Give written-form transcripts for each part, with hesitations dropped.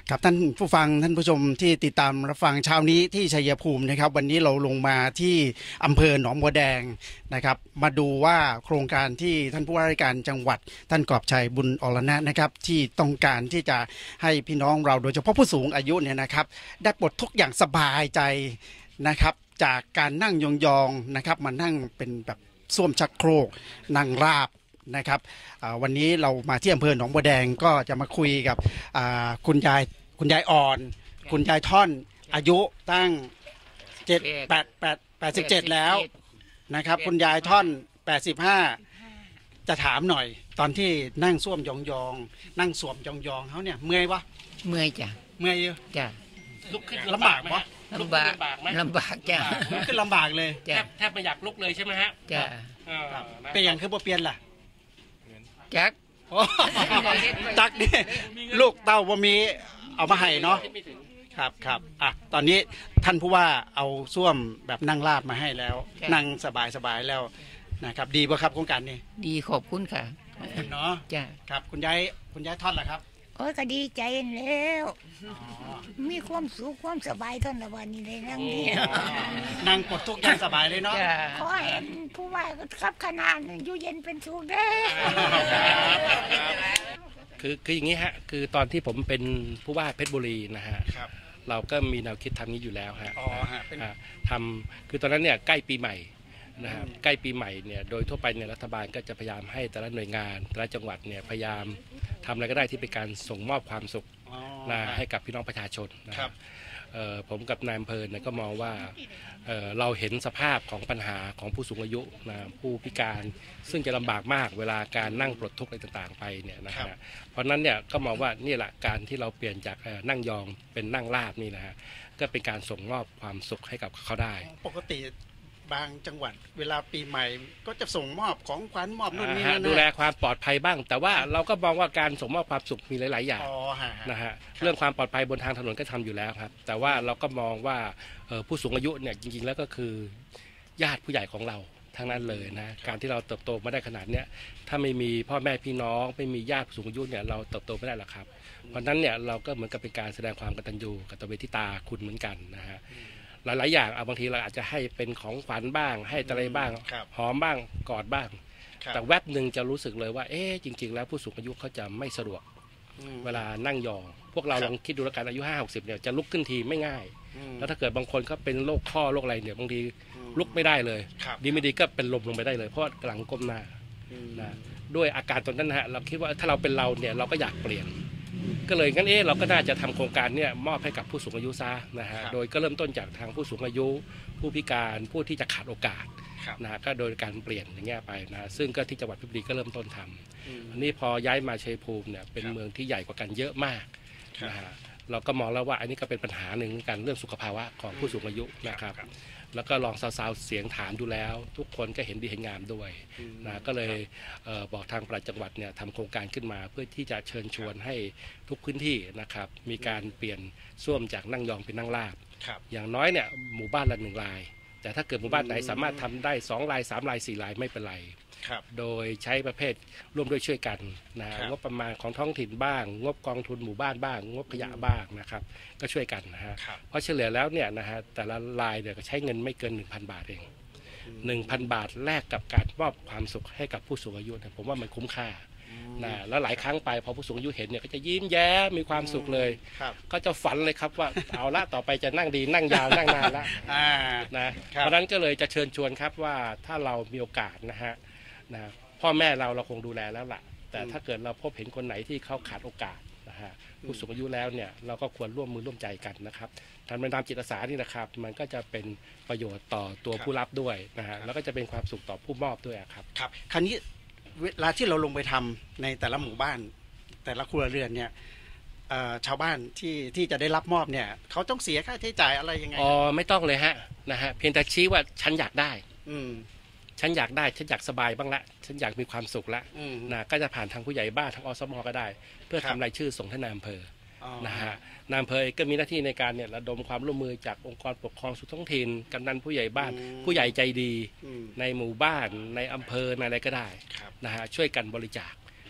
ครับท่านผู้ฟังท่านผู้ชมที่ติดตามรับฟังเช้านี้ที่ชัยภูมินะครับวันนี้เราลงมาที่อำเภอหนองบัวแดงนะครับมาดูว่าโครงการที่ท่านผู้ว่าราชการจังหวัดท่านกอบชัยบุญอรณะนะครับที่ต้องการที่จะให้พี่น้องเราโดยเฉพาะผู้สูงอายุเนี่ยนะครับได้ปลดทุกข์อย่างสบายใจนะครับจากการนั่งยองๆนะครับมานั่งเป็นแบบส้วมชักโครกนั่งราบนะครับวันนี้เรามาที่อำเภอหนองบัวแดงก็จะมาคุยกับคุณยายอ่อนคุณยายท่อนอายุตั้ง87แล้วนะครับคุณยายท่อน85จะถามหน่อยตอนที่นั่งส้วมยองๆนั่งสวมยองๆเขาเนี่ยเมื่อยวะเมื่อยจ้ะเมื่อยอยู่จ้ะลุกขึ้นลำบากไหมลำบากลำบากจ้ะลุกขึ้นลำบากเลยแทบไม่อยากลุกเลยใช่ไหมฮะจ้ะเป็นอย่างคือบ่เปลี่ยนล่ะจักจักนี่ลูกเต้าบ่มีเอามาให้เนาะครับตอนนี้ท่านผู้ว่าเอาส้วมแบบนั่งราบมาให้แล้วนั่งสบายแล้วนะครับดีป่ะครับโครงการนี้ดีขอบคุณค่ะเนาะจ้ะครับคุณยายทอดล่ะครับโอ้ยก็ดีใจแล้วมีความสุขความสบายตอนละวันนี้เลยนั่งนี่นั่งปลดทุกข์อย่างสบายเลยเนาะขอเห็นผู้ว่าครับขนาดอยู่เย็นเป็นสุขเด้คืออย่างนี้ฮะคือตอนที่ผมเป็นผู้ว่าเพชรบุรีนะฮะเราก็มีแนวคิดทำนี้อยู่แล้วฮะทำคือตอนนั้นเนี่ยใกล้ปีใหม่นะครับใกล้ปีใหม่เนี่ยโดยทั่วไปเนี่ยรัฐบาลก็จะพยายามให้แต่ละหน่วยงานแต่ละจังหวัดเนี่ยพยายามทำอะไรก็ได้ที่เป็นการส่งมอบความสุขให้กับพี่น้องประชาชนนะครับผมกับนายอำเภอเนี่ยก็มองว่าเราเห็นสภาพของปัญหาของผู้สูงอายุนะผู้พิการซึ่งจะลำบากมากเวลาการนั่งปลดทุกข์อะไรต่างๆไปเนี่ยนะฮะเพราะนั้นเนี่ยก็มองว่านี่แหละการที่เราเปลี่ยนจากนั่งยองเป็นนั่งราบนี่นะฮะก็เป็นการส่งมอบความสุขให้กับเขาได้ปกติบางจังหวัดเวลาปีใหม่ก็จะส่งมอบของขวัญมอบนู่นนี่นั่นดูแลความปลอดภัยบ้างแต่ว่าเราก็มองว่าการส่งมอบความสุขมีหลายๆอย่างนะฮะเรื่องความปลอดภัยบนทางถนนก็ทำอยู่แล้วครับแต่ว่าเราก็มองว่าผู้สูงอายุเนี่ยจริงๆแล้วก็คือญาติผู้ใหญ่ของเราทั้งนั้นเลยนะการที่เราเติบโตมาได้ขนาดเนี้ยถ้าไม่มีพ่อแม่พี่น้องไม่มีญาติผู้สูงอายุเนี่ยเราเติบโตไม่ได้หรอกครับเพราะนั้นเนี่ยเราก็เหมือนกับเป็นการแสดงความกตัญญูกตเวทิตาคุณเหมือนกันนะฮะหลายๆอย่างบางทีเราอาจจะให้เป็นของขวัญบ้างให้อะไรบ้างหอมบ้างกอดบ้างแต่แวบหนึ่งจะรู้สึกเลยว่าจริงๆแล้วผู้สูงอายุเขาจะไม่สะดวกเวลานั่งยองพวกเราลองคิดดูแล้วกันอายุ50-60เนี่ยจะลุกขึ้นทีไม่ง่ายแล้วถ้าเกิดบางคนเขาเป็นโรคข้อโรคอะไรเนี่ยบางทีลุกไม่ได้เลยดีไม่ดีก็เป็นลมลงไปได้เลยเพราะหลังก้มหน้านะด้วยอาการตอนนั้นนะฮะเราคิดว่าถ้าเราเป็นเราเนี่ยเราก็อยากเปลี่ยนก็เลยงั้นเราก็น่าจะทำโครงการเนี่ยมอบให้กับผู้สูงอายุซะนะฮะโดยก็เริ่มต้นจากทางผู้สูงอายุผู้พิการผู้ที่จะขาดโอกาสนะก็โดยการเปลี่ยนอย่างเงี้ยไปนะซึ่งก็ที่จังหวัดเพชรบุรีก็เริ่มต้นทำอันนี้พอย้ายมาชัยภูมิเนี่ยเป็นเมืองที่ใหญ่กว่ากันเยอะมากนะฮะเราก็มองแล้วว่าอันนี้ก็เป็นปัญหาหนึ่งกันเรื่องสุขภาวะของผู้สูงอายุนะครับแล้วก็ลองซาวเสียงถามดูแล้วทุกคนก็เห็นดีเห็นงามด้วยนะก็เลยบอกทางปลัดจังหวัดเนี่ยทำโครงการขึ้นมาเพื่อที่จะเชิญชวนให้ทุกพื้นที่นะครับมีการเปลี่ยนส้วมจากนั่งยองเป็นนั่งราบอย่างน้อยเนี่ยหมู่บ้านละ1 รายแต่ถ้าเกิดหมู่บ้านไหนสามารถทำได้2 ราย3 ราย 4 รายไม่เป็นไรโดยใช้ประเภทร่วมด้วยช่วยกันนะงบประมาณของท้องถิ่นบ้างงบกองทุนหมู่บ้านบ้างงบขยะบ้างนะครับก็ช่วยกันนะฮะเพราะเฉลี่ยแล้วเนี่ยนะฮะแต่ละรายเนี่ยก็ใช้เงินไม่เกิน 1,000 บาทเอง 1,000 บาทแลกกับการมอบความสุขให้กับผู้สูงอายุผมว่ามันคุ้มค่านะแล้วหลายครั้งไปพอผู้สูงอายุเห็นเนี่ยก็จะยิ้มแย้มมีความสุขเลยก็จะฝันเลยครับว่าเอาละต่อไปจะนั่งดีนั่งยาวนั่งนานละนะเพราะนั้นก็เลยจะเชิญชวนครับว่าถ้าเรามีโอกาสนะฮะพ่อแม่เราคงดูแลแล้วล่ะแต่ถ้าเกิดเราพบเห็นคนไหนที่เขาขาดโอกาสนะฮะผู้สูงอายุแล้วเนี่ยเราก็ควรร่วมมือร่วมใจกันนะครับทำเป็นตามจิตอาสานี่นะครับมันก็จะเป็นประโยชน์ต่อตัวผู้รับด้วยนะฮะแล้วก็จะเป็นความสุขต่อผู้มอบด้วยครับคราวนี้เวลาที่เราลงไปทำในแต่ละหมู่บ้านแต่ละครัวเรือนเนี่ยชาวบ้านที่จะได้รับมอบเนี่ยเขาต้องเสียค่าใช้จ่ายอะไรยังไงไม่ต้องเลยฮะนะฮะเพียงแต่ชี้ว่าฉันอยากได้ฉันอยากสบายบ้างละฉันอยากมีความสุขละนะก็จะผ่านทางผู้ใหญ่บ้านทางอสม.ก็ได้เพื่อทำรายชื่อส่งท่านนายอำเภอนะฮะนายอำเภอก็มีหน้าที่ในการเนี่ยระดมความร่วมมือจากองค์กรปกครองส่วนท้องถิ่นกำนันผู้ใหญ่บ้านผู้ใหญ่ใจดีในหมู่บ้านในอำเภอในอะไรก็ได้นะฮะช่วยกันบริจาค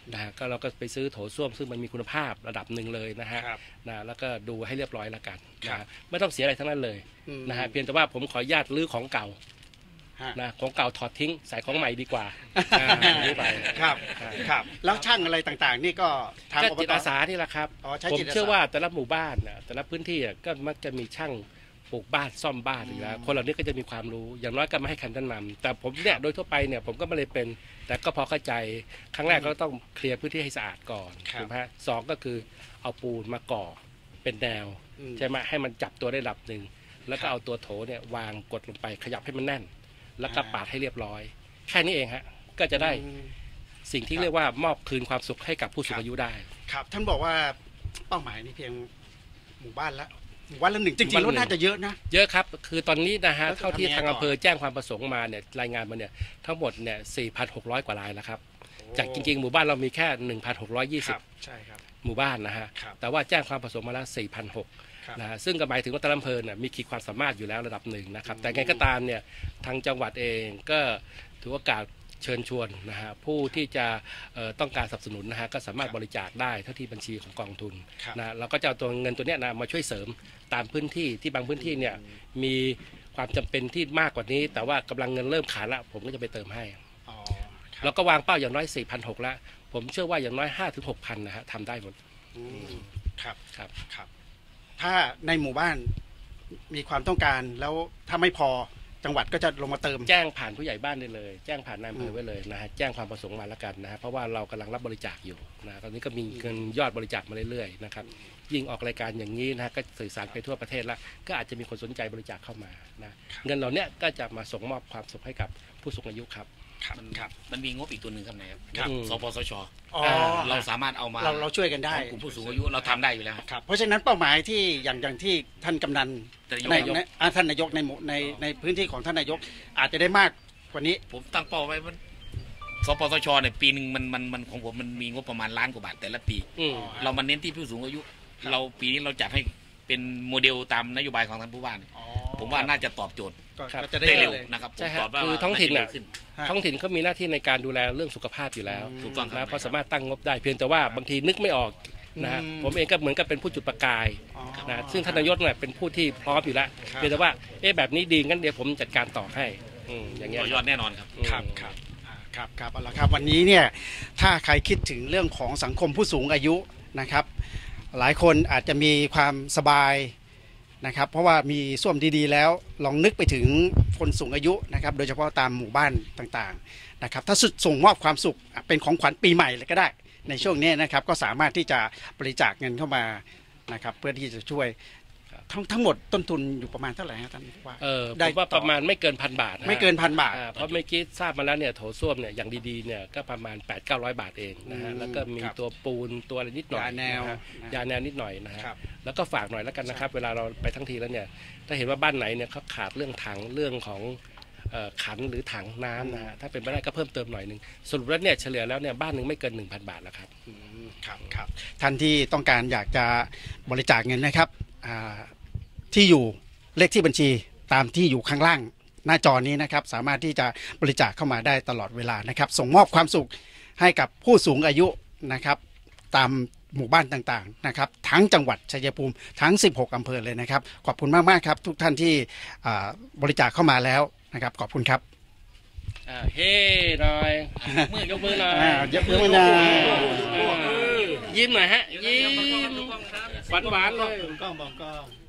นะฮะก็เราก็ไปซื้อโถส้วมซึ่งมันมีคุณภาพระดับหนึ่งเลยนะฮะครับนะแล้วก็ดูให้เรียบร้อยแล้วกันครับนะไม่ต้องเสียอะไรทั้งนั้นเลยอืมนะฮะเพียงแต่ว่าผมขออนุญาตรื้อของเก่าฮะนะของเก่าถอดทิ้งใส่ของใหม่ดีกว่ารื้อไปครับครับแล้วช่างอะไรต่างๆ นี่ก็ทางก็อบจิตตอาสานี่แหละครับอ๋อใช้ผมจิตอาสาเชื่อว่าแต่ละหมู่บ้านน่ะแต่ละพื้นที่อ่ะก็มักจะมีช่างปลูกบ้านซ่อมบ้านอยู่แล้วคนเหล่านี้ก็จะมีความรู้อย่างน้อยก็ไม่ให้คำแนะนำแต่ผมเนี่ยโดยทั่วไปเนี่ยผมก็ไม่เลยเป็น แต่ก็พอเข้าใจครั้งแรกก็ต้องเคลียร์พื้นที่ให้สะอาดก่อนครับถูกไหมฮะสองก็คือเอาปูนมาก่อเป็นแนวอืมใช่ไหมให้มันจับตัวได้ระดับหนึ่งแล้วก็เอาตัวโถเนี่ยวางกดลงไปขยับให้มันแน่น แล้วก็ปาดให้เรียบร้อย แค่นี้เองฮะก็จะได้สิ่งที่เรียกว่ามอบคืนความสุขให้กับผู้สูงอายุได้ครับท่านบอกว่าเป้าหมายนี่เพียงหมู่บ้านละหมู่บ้านละหนึ่งจริงๆแล้วน่าจะเยอะนะเยอะครับ คือตอนนี้นะฮะแล้วจะเท่าที่ทำยังไงทางต่ออำเภอแจ้งความประสงค์มาเนี่ยรายงานมาเนี่ยทั้งหมดเนี่ย 4,600 กว่ารายแล้วครับ จากจริงๆ หมู่บ้านเรามีแค่ครับ 1,620 ใช่ครับหมู่บ้านนะฮะครับแต่ว่าแจ้งความประสงค์มาแล้วครับ 4,600 นะฮะซึ่งก็หมายถึงว่าแต่ละอำเภอเนี่ยมีขีดความสามารถอยู่แล้วระดับหนึ่งนะครับ แต่ไงก็ตามเนี่ยทางจังหวัดเองก็ถือโอกาสเชิญชวนนะฮะผู้ที่จะต้องการสนับสนุนนะฮะก็สามารถครับบริจาคได้เท่าที่บัญชีของกองทุนครับนะเราก็จะเอาตัวเงินตัวเนี้ยนะมาช่วยเสริมตามพื้นที่ที่บางพื้นที่เนี่ยมีความจำเป็นที่มากกว่านี้ แต่ว่ากำลังเงินเริ่มขาดละผมก็จะไปเติมให้อ๋อครับแล้วก็วางเป้าอย่างน้อย 4,600 แล้ว ผมเชื่อว่าอย่างน้อย 5-6,000 นะฮะทำได้หมดอืมครับครับครับ ถ้าในหมู่บ้านมีความต้องการแล้วถ้าไม่พอจังหวัดก็จะลงมาเติมแจ้งผ่านผู้ใหญ่บ้านได้เลย แจ้งผ่านนายอำเภอไว้เลยนะฮะแจ้งความประสงค์มาแล้วกันนะฮะเพราะว่าเรากำลังรับบริจาคอยู่นะตอนนี้ก็มีเงินยอดบริจาคมาเรื่อยๆนะครับยิ่งออกรายการอย่างนี้นะฮะก็สื่อสารไปทั่วประเทศแล้วก็อาจจะมีคนสนใจบริจาคเข้ามานะเงินเหล่านี้ก็จะมาส่งมอบความสุขให้กับผู้สูงอายุครับครับครับมันมีงบอีกตัวหนึ่งครับนายครับครับสปสชอ๋อเราสามารถเอามาเราช่วยกันได้ของกลุ่มผู้สูงอายุเราทำได้อยู่แล้วครับครับเพราะฉะนั้นเป้าหมายที่อย่างที่ท่านกำนันนายกท่านนายกในหมู่ในพื้นที่ของท่านนายกอาจจะได้มากกว่านี้ผมตั้งเป้าไว้มันสปสชเนี่ยปีหนึ่งมันของผมมันมีงบประมาณล้านกว่าบาทแต่ละปีอืมเรามาเน้นที่ผู้สูงอายุ เราปีนี้เราจัดให้เป็นโมเดลตามนโยบายของท่านผู้ว่าเนี่ยผมว่าน่าจะตอบโจทย์ก็จะได้ได้เร็วเลยนะครับผมใช่ฮะตอบว่าคือท้องถิ่นน่ะาจจะเร็วขึ้นฮะท้องถิ่นเขามีหน้าที่ในการดูแลเรื่องสุขภาพอยู่แล้วถูกต้องครับนะเพราะสามารถตั้งงบได้เพียงแต่ว่าบางทีนึกไม่ออกนะฮะอืมผมเองก็เหมือนกับเป็นผู้จุดประกายอ๋อนะซึ่งท่านนายกเนี่ยเป็นผู้ที่พร้อมอยู่แล้วครับเพียงแต่ว่าแบบนี้ดีงั้นเดี๋ยวผมจัดการต่อให้อย่างเงี้ยต่อยอดแน่นอนครับครับครับครับเอาละครับวันนี้เนี่ยถ้าใครคิดถึงเรื่องของสังคมผู้สูงอายุนะครับ หลายคนอาจจะมีความสบายนะครับ เพราะว่ามีส้วมดีๆแล้วลองนึกไปถึงคนสูงอายุนะครับ โดยเฉพาะตามหมู่บ้านต่างๆนะครับ ถ้าส่งมอบความสุขเป็นของขวัญปีใหม่เลยก็ได้ ในช่วงนี้นะครับก็สามารถที่จะบริจาคเงินเข้ามานะครับ เพื่อที่จะช่วยทั้งหมดต้นทุนอยู่ประมาณเท่าไหร่ฮะท่านว่าได้ว่าประมาณไม่เกิน1,000 บาทนะฮะไม่เกิน1,000 บาทเพราะเมื่อกี้ทราบมาแล้วเนี่ยโถส้วมเนี่ยอย่างดีๆเนี่ยก็ประมาณ 800-900 บาทเองนะฮะอืมแล้วก็มีครับตัวปูนตัวอะไรนิดหน่อยยาแนวะฮะนะยาแนวนิดหน่อยนะฮะครับแล้วก็ฝากหน่อยแล้วกันนะครับ เวลาเราไปทั้งทีแล้วเนี่ยถ้าเห็นว่าบ้านไหนเนี่ยเขาขาดเรื่องถังเรื่องของขันหรือถังน้ำนะฮะถ้าเป็นไปได้ก็เพิ่มเติมหน่อยหนึงสรุปแล้วเนี่ยเฉลี่ยแล้วเนี่ยบ้านหนึ่งไม่เกิน 1,000 บาทแล้วครับครับท่านที่ต้องการอยากจะบริจาคเงินนะครับที่อยู่เลขที่บัญชีตามที่อยู่ข้างล่างหน้าจอนี้นะครับสามารถที่จะบริจาคเข้ามาได้ตลอดเวลานะครับส่งมอบความสุขให้กับผู้สูงอายุนะครับตามหมู่บ้านต่างๆนะครับทั้งจังหวัดชัยภูมิทั้ง16อำเภอเลยนะครับขอบคุณมากๆครับทุกท่านที่บริจาคเข้ามาแล้วนะครับขอบคุณครับเฮ้หน่อยยกมือหน่อยยกมือหน่อยยิ้มหน่อยฮะยิ้มหวานๆเลยกล้อง